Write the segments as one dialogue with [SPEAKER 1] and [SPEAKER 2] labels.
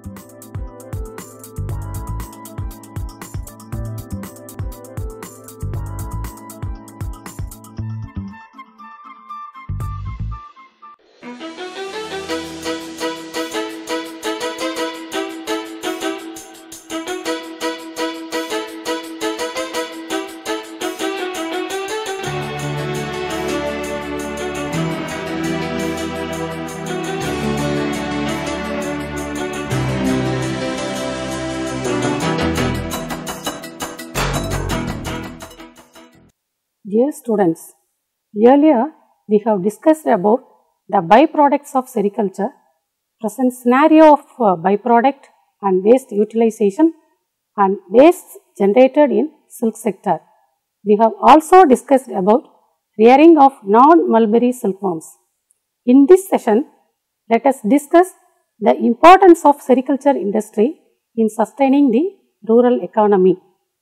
[SPEAKER 1] Dear students, earlier we have discussed about the byproducts of sericulture, present scenario of byproduct and waste utilization and waste generated in silk sector. We have also discussed about rearing of non-mulberry silkworms. In this session, let us discuss the importance of sericulture industry in sustaining the rural economy.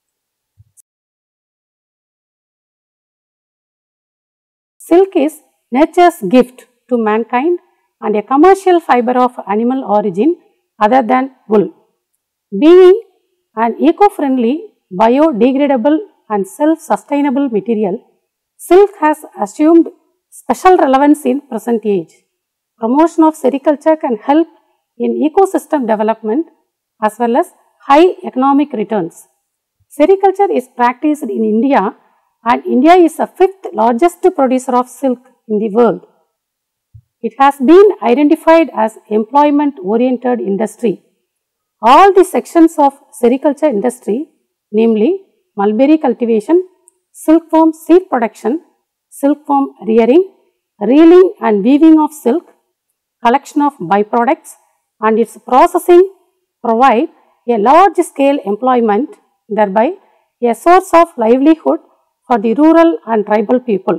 [SPEAKER 1] Silk is nature's gift to mankind and a commercial fiber of animal origin other than wool. Being an eco-friendly, biodegradable and self-sustainable material, silk has assumed special relevance in present age. Promotion of sericulture can help in ecosystem development as well as high economic returns. Sericulture is practiced in India and India is the 5th largest producer of silk in the world. It has been identified as employment-oriented industry. All the sections of sericulture industry, namely mulberry cultivation, silkworm seed production, silkworm rearing, reeling and weaving of silk, collection of byproducts and its processing provide a large-scale employment, thereby a source of livelihood for the rural and tribal people.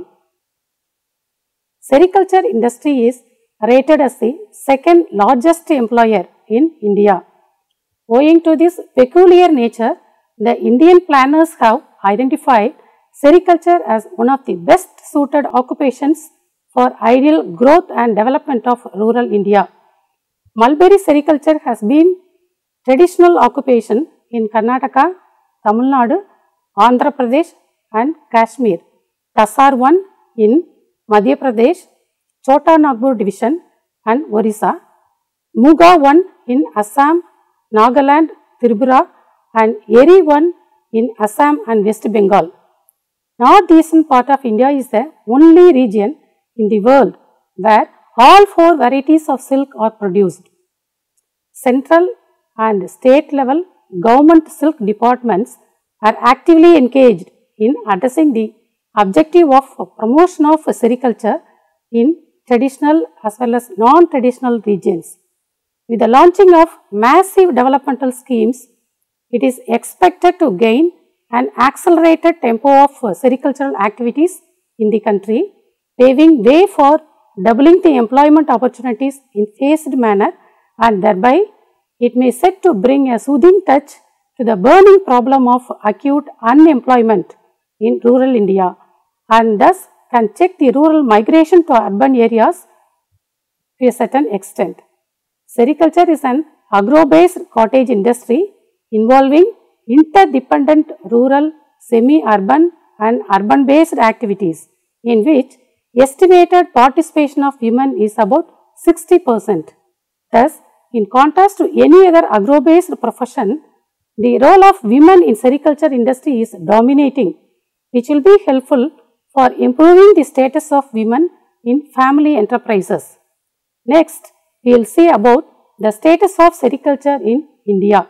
[SPEAKER 1] Sericulture industry is rated as the 2nd largest employer in India. Owing to this peculiar nature, the Indian planners have identified sericulture as one of the best suited occupations for ideal growth and development of rural India. Mulberry sericulture has been traditional occupation in Karnataka, Tamil Nadu, Andhra Pradesh and Kashmir, Kasar 1 in Madhya Pradesh, Chota Nagpur division and Orissa, Muga 1 in Assam, Nagaland, Tripura and Eri 1 in Assam and West Bengal. Northeastern part of India is the only region in the world where all 4 varieties of silk are produced. Central and state level government silk departments are actively engaged in addressing the objective of promotion of sericulture in traditional as well as non-traditional regions. With the launching of massive developmental schemes, it is expected to gain an accelerated tempo of sericultural activities in the country, paving way for doubling the employment opportunities in phased manner, and thereby it may set to bring a soothing touch to the burning problem of acute unemployment in rural India and thus can check the rural migration to urban areas to a certain extent. Sericulture is an agro-based cottage industry involving interdependent rural, semi-urban and urban-based activities in which estimated participation of women is about 60%. Thus, in contrast to any other agro-based profession, the role of women in sericulture industry is dominating, which will be helpful for improving the status of women in family enterprises. Next, we will see about the status of sericulture in India.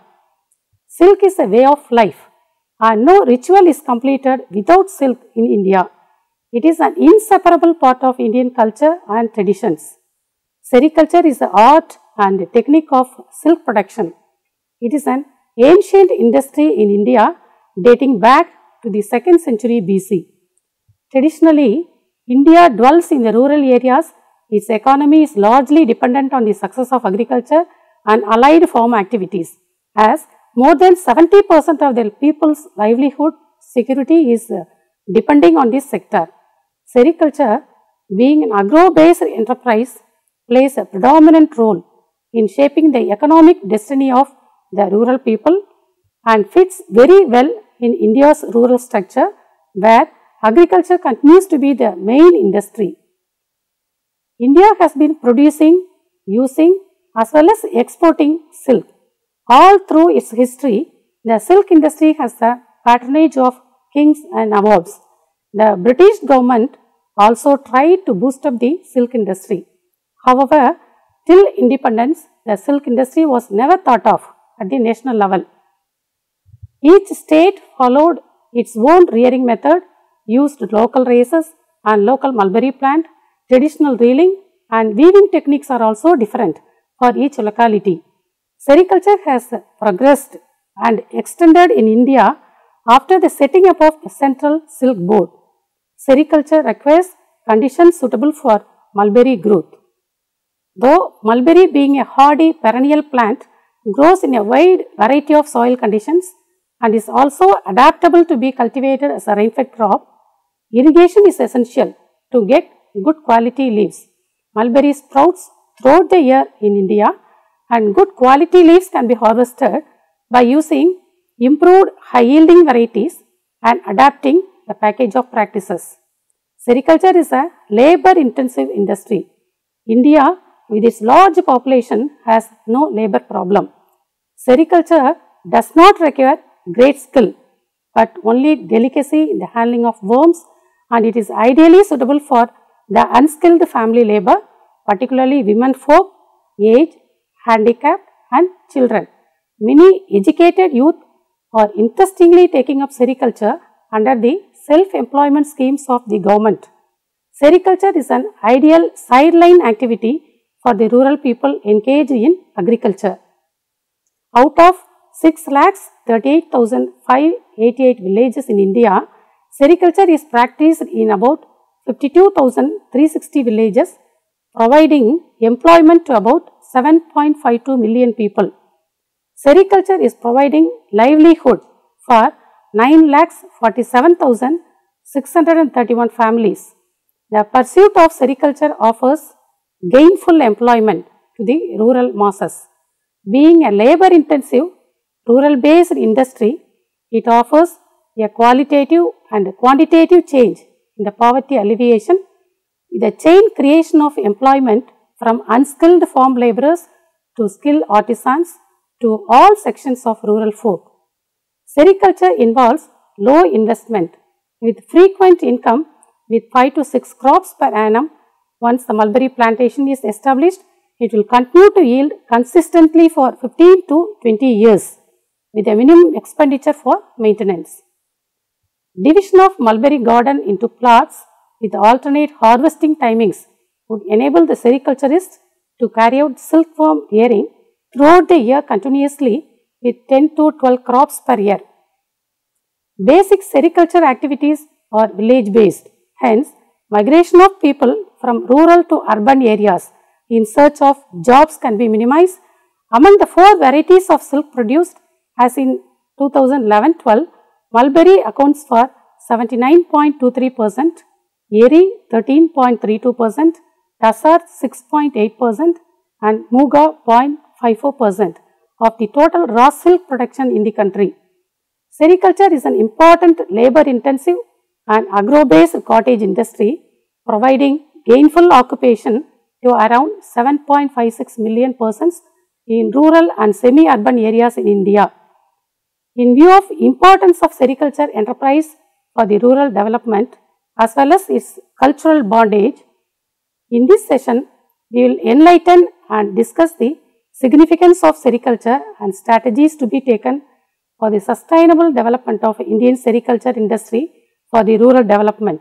[SPEAKER 1] Silk is a way of life and no ritual is completed without silk in India. It is an inseparable part of Indian culture and traditions. Sericulture is the art and the technique of silk production. It is an ancient industry in India dating back to the 2nd century BC. Traditionally, India dwells in the rural areas. Its economy is largely dependent on the success of agriculture and allied farm activities, as more than 70% of the people's livelihood security is depending on this sector. Sericulture, being an agro-based enterprise, plays a predominant role in shaping the economic destiny of the rural people and fits very well in India's rural structure, where agriculture continues to be the main industry. India has been producing, using as well as exporting silk. All through its history, the silk industry has the patronage of kings and nawabs. The British government also tried to boost up the silk industry. However, till independence, the silk industry was never thought of at the national level. Each state followed its own rearing method, used local races and local mulberry plant. Traditional reeling and weaving techniques are also different for each locality. Sericulture has progressed and extended in India after the setting up of a central silk board. Sericulture requires conditions suitable for mulberry growth. Though mulberry, being a hardy perennial plant, grows in a wide variety of soil conditions and is also adaptable to be cultivated as a rainfed crop, irrigation is essential to get good quality leaves. Mulberry sprouts throughout the year in India, and good quality leaves can be harvested by using improved high yielding varieties and adapting the package of practices. Sericulture is a labor intensive industry. India, with its large population, has no labor problem. Sericulture does not require great skill, but only delicacy in the handling of worms, and it is ideally suitable for the unskilled family labor, particularly women folk, aged, handicapped and children. Many educated youth are interestingly taking up sericulture under the self-employment schemes of the government. Sericulture is an ideal sideline activity for the rural people engaged in agriculture. Out of 6,38,588 villages in India, sericulture is practiced in about 52,360 villages, providing employment to about 7.52 million people. Sericulture is providing livelihood for 9,47,631 families. The pursuit of sericulture offers gainful employment to the rural masses. Being a labor intensive, rural based industry, it offers a qualitative and quantitative change in the poverty alleviation, the chain creation of employment from unskilled farm laborers to skilled artisans to all sections of rural folk. Sericulture involves low investment with frequent income with 5 to 6 crops per annum. Once the mulberry plantation is established, it will continue to yield consistently for 15 to 20 years with a minimum expenditure for maintenance. Division of mulberry garden into plots with alternate harvesting timings would enable the sericulturist to carry out silkworm rearing throughout the year continuously with 10 to 12 crops per year. Basic sericulture activities are village based, hence migration of people from rural to urban areas in search of jobs can be minimized. Among the 4 varieties of silk produced as in 2011-12, mulberry accounts for 79.23%, Eri 13.32%, Tassar 6.8% and Muga 0.54% of the total raw silk production in the country. Sericulture is an important labor intensive and agro-based cottage industry providing gainful occupation to around 7.56 million persons in rural and semi-urban areas in India. In view of importance of sericulture enterprise for the rural development as well as its cultural bondage, in this session we will enlighten and discuss the significance of sericulture and strategies to be taken for the sustainable development of Indian sericulture industry for the rural development.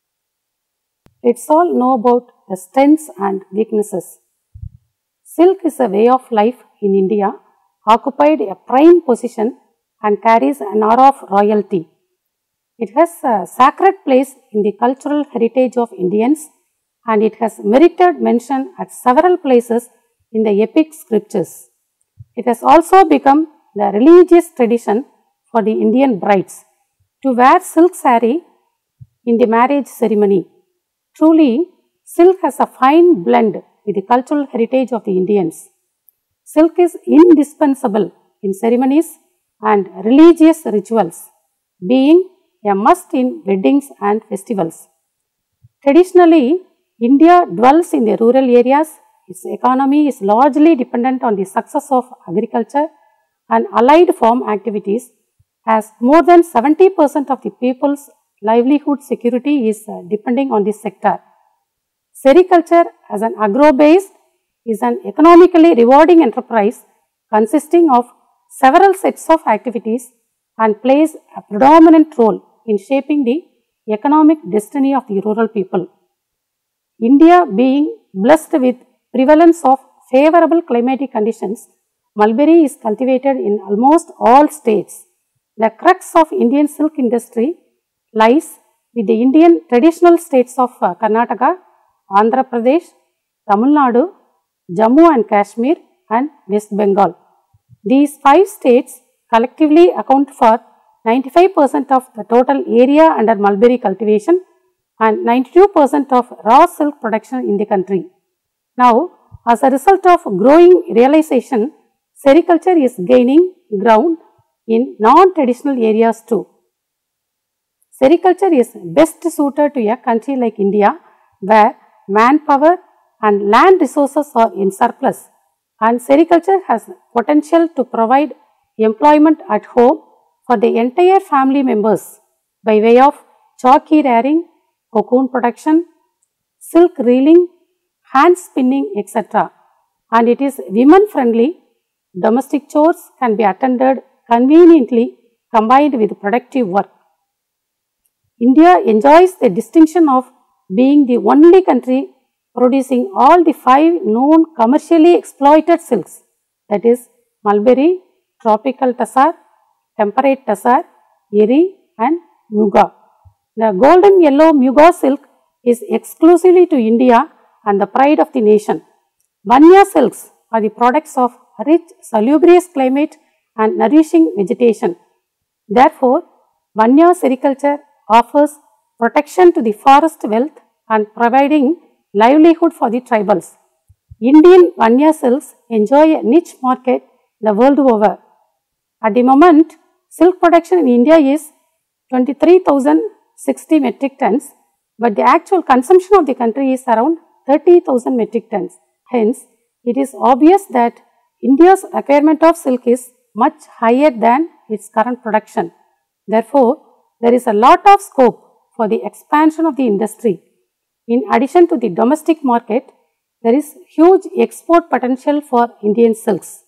[SPEAKER 1] Let's all know about the strengths and weaknesses. Silk is a way of life in India, occupied a prime position and carries an aura of royalty. It has a sacred place in the cultural heritage of Indians and it has merited mention at several places in the epic scriptures. It has also become the religious tradition for the Indian brides to wear silk saree in the marriage ceremony. Truly, silk has a fine blend with the cultural heritage of the Indians. Silk is indispensable in ceremonies and religious rituals, being a must in weddings and festivals. Traditionally, India dwells in the rural areas. Its economy is largely dependent on the success of agriculture and allied farm activities, as more than 70% of the people's livelihood security is depending on this sector. Sericulture as an agro-based is an economically rewarding enterprise consisting of several sets of activities and plays a predominant role in shaping the economic destiny of the rural people. India being blessed with prevalence of favorable climatic conditions, mulberry is cultivated in almost all states. The crux of Indian silk industry lies with the Indian traditional states of Karnataka, Andhra Pradesh, Tamil Nadu, Jammu and Kashmir and West Bengal. These 5 states collectively account for 95% of the total area under mulberry cultivation and 92% of raw silk production in the country. Now, as a result of growing realization, sericulture is gaining ground in non-traditional areas too. Sericulture is best suited to a country like India, where manpower and land resources are in surplus, and sericulture has potential to provide employment at home for the entire family members by way of chalky rearing, cocoon production, silk reeling, hand spinning, etc. And it is women friendly. Domestic chores can be attended conveniently combined with productive work. India enjoys the distinction of being the only country producing all the 5 known commercially exploited silks, that is mulberry, tropical tassar, temperate tassar, eri and muga. The golden yellow muga silk is exclusively to India and the pride of the nation. Vanya silks are the products of rich salubrious climate and nourishing vegetation. Therefore, Vanya sericulture offers protection to the forest wealth and providing livelihood for the tribals. Indian Vanya silks enjoy a niche market the world over. At the moment, silk production in India is 23,060 metric tons, but the actual consumption of the country is around 30,000 metric tons. Hence, it is obvious that India's requirement of silk is much higher than its current production. Therefore, there is a lot of scope for the expansion of the industry. In addition to the domestic market, there is huge export potential for Indian silks.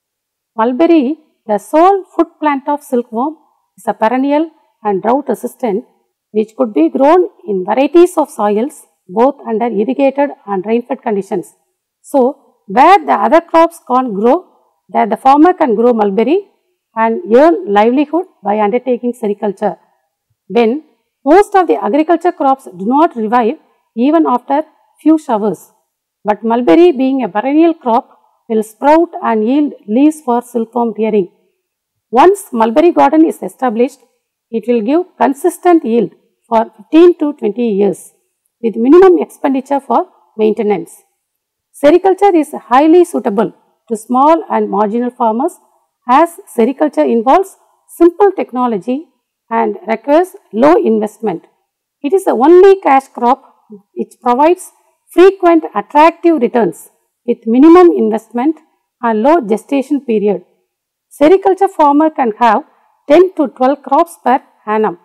[SPEAKER 1] Mulberry, the sole food plant of silkworm, is a perennial and drought resistant which could be grown in varieties of soils both under irrigated and rain-fed conditions. So, where the other crops can't grow, there the farmer can grow mulberry and earn livelihood by undertaking sericulture. When most of the agriculture crops do not revive even after few showers, but mulberry being a perennial crop will sprout and yield leaves for silkworm rearing. Once mulberry garden is established, it will give consistent yield for 15 to 20 years with minimum expenditure for maintenance. Sericulture is highly suitable to small and marginal farmers as sericulture involves simple technology and requires low investment. It is the only cash crop which provides frequent attractive returns with minimum investment and low gestation period. Sericulture farmer can have 10 to 12 crops per annum.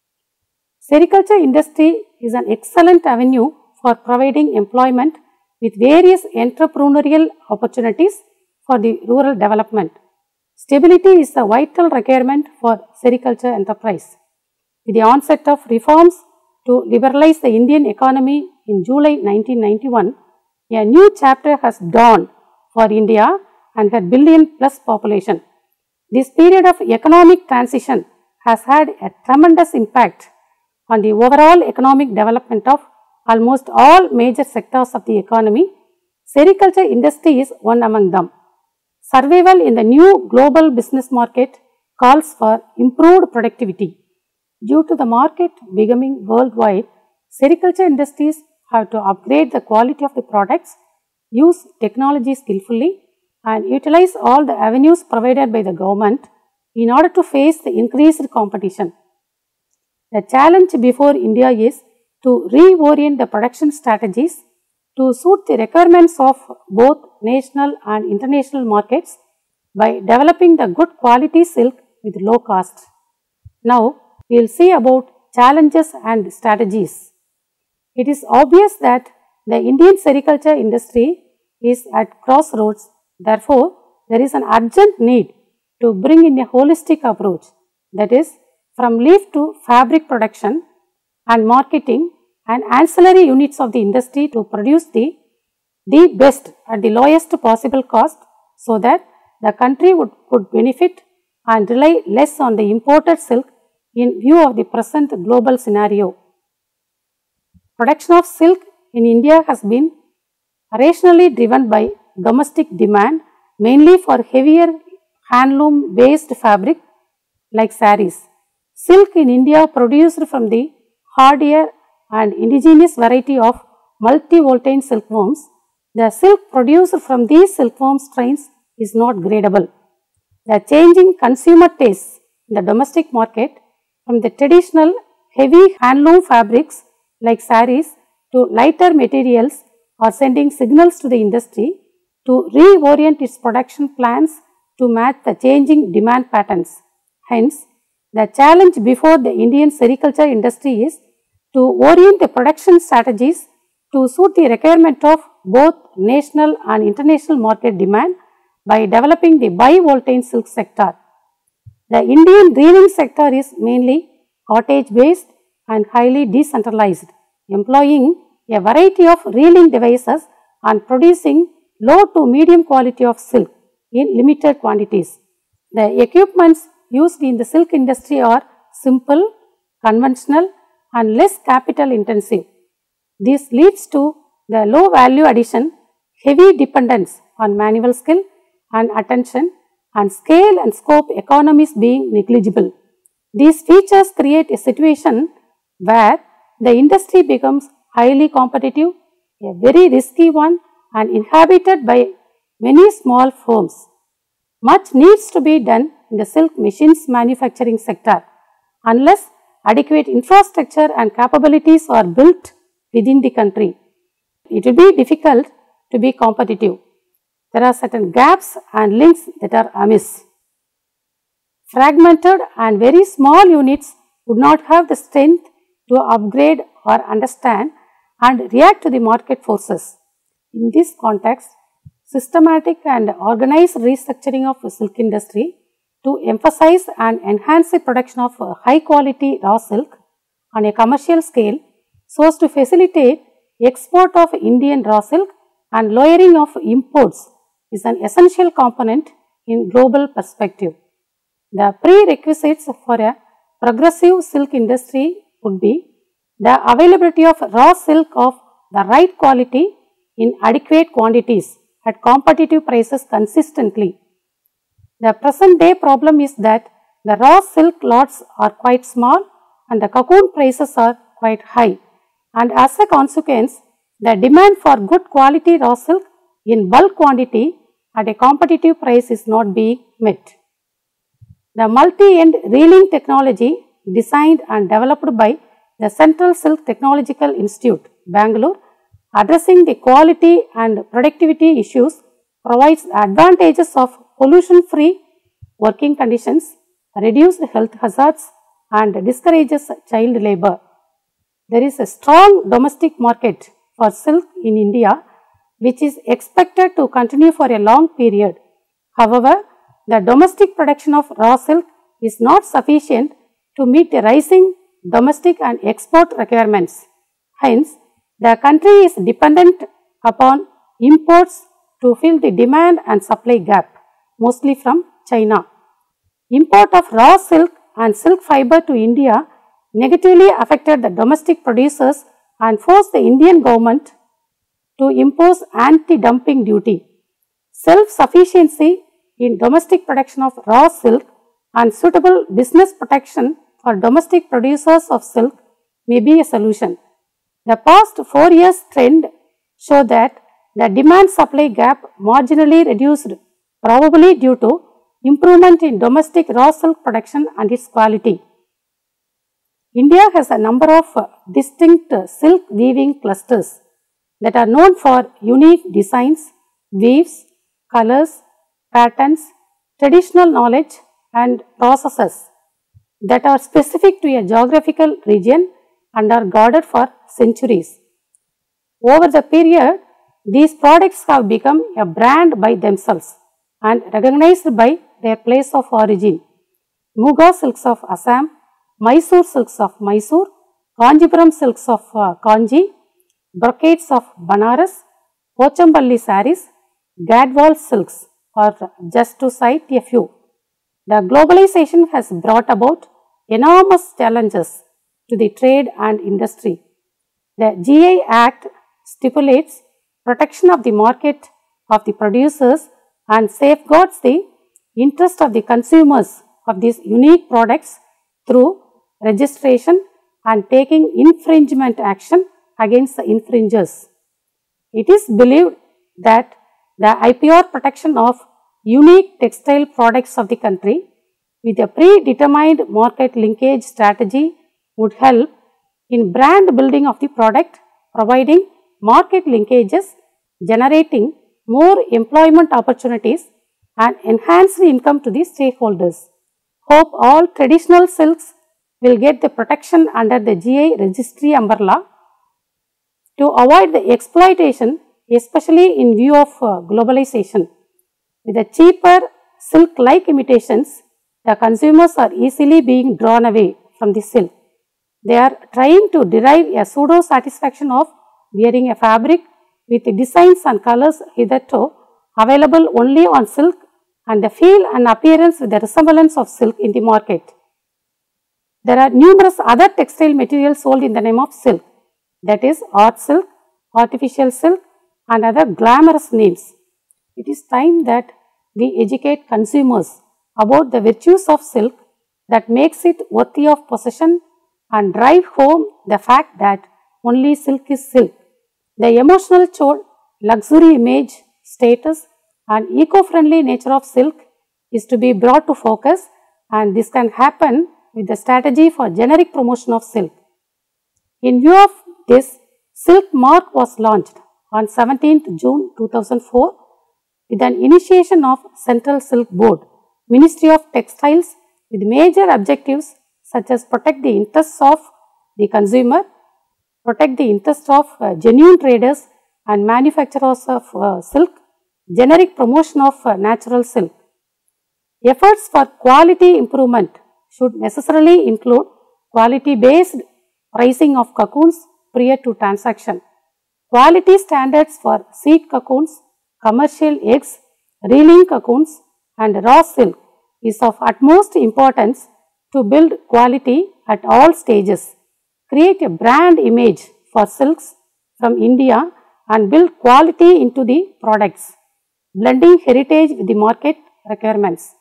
[SPEAKER 1] Sericulture industry is an excellent avenue for providing employment with various entrepreneurial opportunities for the rural development. Stability is a vital requirement for sericulture enterprise. With the onset of reforms to liberalize the Indian economy in July 1991, a new chapter has dawned for India and her billion-plus population. This period of economic transition has had a tremendous impact on the overall economic development of almost all major sectors of the economy. Sericulture industry is one among them. Survival in the new global business market calls for improved productivity. Due to the market becoming worldwide, sericulture industries have to upgrade the quality of the products, use technology skillfully, and utilize all the avenues provided by the government in order to face the increased competition. The challenge before India is to reorient the production strategies to suit the requirements of both national and international markets by developing the good quality silk with low cost. Now, we will see about challenges and strategies. It is obvious that the Indian sericulture industry is at crossroads. Therefore, there is an urgent need to bring in a holistic approach, that is, from leaf to fabric production and marketing and ancillary units of the industry to produce the best at the lowest possible cost, so that the country could benefit and rely less on the imported silk in view of the present global scenario. Production of silk in India has been rationally driven by domestic demand, mainly for heavier handloom based fabric like saris. Silk in India produced from the hardier and indigenous variety of multi-voltane silkworms. The silk produced from these silkworm strains is not gradable. The changing consumer tastes in the domestic market from the traditional heavy handloom fabrics like saris to lighter materials are sending signals to the industry to reorient its production plans to match the changing demand patterns. Hence, the challenge before the Indian sericulture industry is to orient the production strategies to suit the requirement of both national and international market demand by developing the bi-voltane silk sector. The Indian reeling sector is mainly cottage based and highly decentralized, employing a variety of reeling devices and producing low to medium quality of silk in limited quantities. The equipments used in the silk industry are simple, conventional and less capital intensive. This leads to the low value addition, heavy dependence on manual skill and attention, and scale and scope economies being negligible. These features create a situation where the industry becomes highly competitive, a very risky one and inhabited by many small firms. Much needs to be done in the silk machines manufacturing sector. Unless adequate infrastructure and capabilities are built within the country, it will be difficult to be competitive. There are certain gaps and links that are amiss. Fragmented and very small units would not have the strength to upgrade or understand and react to the market forces. In this context, systematic and organized restructuring of the silk industry to emphasize and enhance the production of high quality raw silk on a commercial scale so as to facilitate export of Indian raw silk and lowering of imports is an essential component in global perspective. The prerequisites for a progressive silk industry would be the availability of raw silk of the right quality in adequate quantities at competitive prices consistently. The present day problem is that the raw silk lots are quite small and the cocoon prices are quite high, and as a consequence, the demand for good quality raw silk in bulk quantity at a competitive price is not being met. The multi-end reeling technology designed and developed by the Central Silk Technological Institute, Bangalore, addressing the quality and productivity issues, provides the advantages of pollution-free working conditions, reduced health hazards and discourages child labor. There is a strong domestic market for silk in India, which is expected to continue for a long period. However, the domestic production of raw silk is not sufficient to meet the rising domestic and export requirements. Hence, the country is dependent upon imports to fill the demand and supply gap, mostly from China. Import of raw silk and silk fiber to India negatively affected the domestic producers and forced the Indian government to impose anti-dumping duty. Self-sufficiency in domestic production of raw silk and suitable business protection for domestic producers of silk may be a solution. The past 4 years trend show that the demand supply gap marginally reduced probably due to improvement in domestic raw silk production and its quality. India has a number of distinct silk weaving clusters that are known for unique designs, weaves, colors, patterns, traditional knowledge and processes that are specific to a geographical region and are guarded for centuries. Over the period, these products have become a brand by themselves and recognized by their place of origin. Muga silks of Assam, Mysore silks of Mysore, Kanjipuram silks of Kanji, brocades of Banaras, Pochampalli saris, Gadwal silks, or just to cite a few. The globalization has brought about enormous challenges to the trade and industry. The GI Act stipulates protection of the market of the producers and safeguards the interest of the consumers of these unique products through registration and taking infringement action against the infringers. It is believed that the IPR protection of unique textile products of the country with a predetermined market linkage strategy would help in brand building of the product, providing market linkages, generating more employment opportunities and enhanced income to the stakeholders. Hope all traditional silks will get the protection under the GI registry umbrella. To avoid the exploitation, especially in view of globalization, with the cheaper silk-like imitations, the consumers are easily being drawn away from the silk. They are trying to derive a pseudo satisfaction of wearing a fabric with designs and colors hitherto available only on silk and the feel and appearance with the resemblance of silk in the market. There are numerous other textile materials sold in the name of silk, that is art silk, artificial silk and other glamorous names. It is time that we educate consumers about the virtues of silk that makes it worthy of possession and drive home the fact that only silk is silk. The emotional chode, luxury image, status and eco-friendly nature of silk is to be brought to focus, and this can happen with the strategy for generic promotion of silk. In view of this, Silk Mark was launched on 17th June 2004 with an initiation of Central Silk Board, Ministry of Textiles, with major objectives such as protect the interests of the consumer, protect the interests of genuine traders and manufacturers of silk, generic promotion of natural silk. Efforts for quality improvement should necessarily include quality-based pricing of cocoons prior to transaction. Quality standards for seed cocoons, commercial eggs, reeling cocoons and raw silk is of utmost importance to build quality at all stages, create a brand image for silks from India and build quality into the products, blending heritage with the market requirements.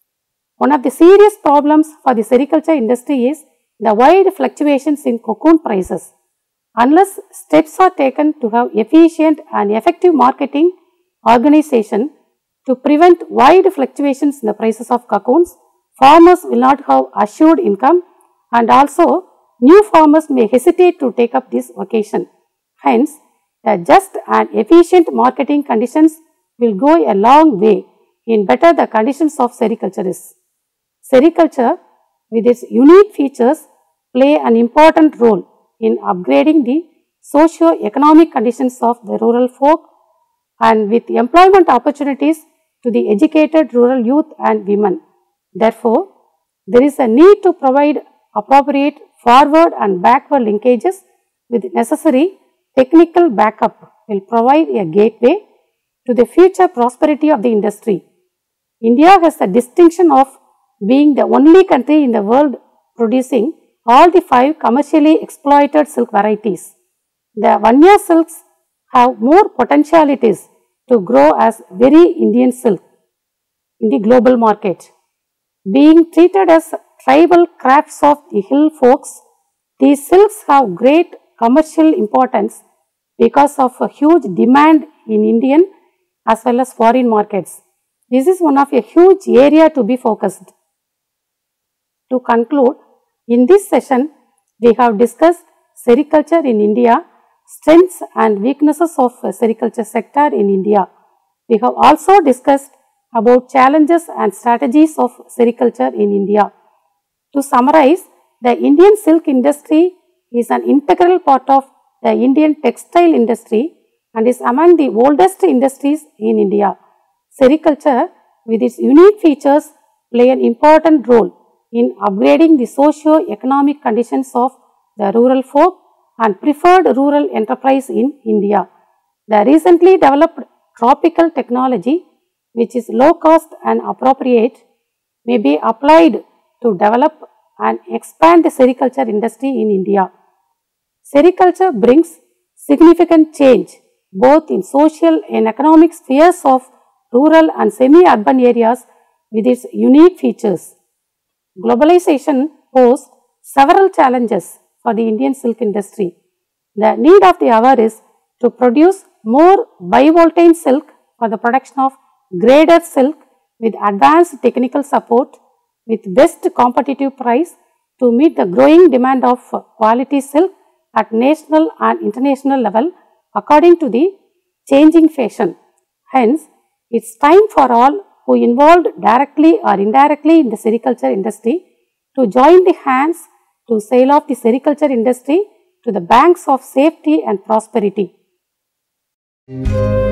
[SPEAKER 1] One of the serious problems for the sericulture industry is the wide fluctuations in cocoon prices. Unless steps are taken to have efficient and effective marketing organization to prevent wide fluctuations in the prices of cocoons, farmers will not have assured income and also new farmers may hesitate to take up this vocation. Hence, the just and efficient marketing conditions will go a long way in better the conditions of sericulture is. Sericulture with its unique features play an important role in upgrading the socio-economic conditions of the rural folk and with employment opportunities to the educated rural youth and women. Therefore, there is a need to provide appropriate forward and backward linkages with necessary technical backup will provide a gateway to the future prosperity of the industry. India has the distinction of being the only country in the world producing all the 5 commercially exploited silk varieties. The Vanya silks have more potentialities to grow as very Indian silk in the global market. Being treated as tribal crafts of the hill folks, these silks have great commercial importance because of a huge demand in Indian as well as foreign markets. This is one of a huge area to be focused. To conclude, in this session, we have discussed sericulture in India, strengths and weaknesses of sericulture sector in India. We have also discussed about challenges and strategies of sericulture in India. To summarize, the Indian silk industry is an integral part of the Indian textile industry and is among the oldest industries in India. Sericulture, with its unique features, play an important role in upgrading the socio-economic conditions of the rural folk and preferred rural enterprise in India. The recently developed tropical technology, which is low cost and appropriate, may be applied to develop and expand the sericulture industry in India. Sericulture brings significant change both in social and economic spheres of rural and semi-urban areas with its unique features. Globalization posed several challenges for the Indian silk industry. The need of the hour is to produce more bivoltane silk for the production of graded silk with advanced technical support with best competitive price to meet the growing demand of quality silk at national and international level according to the changing fashion. Hence, it is time for all who involved directly or indirectly in the sericulture industry to join the hands to sail off the sericulture industry to the banks of safety and prosperity.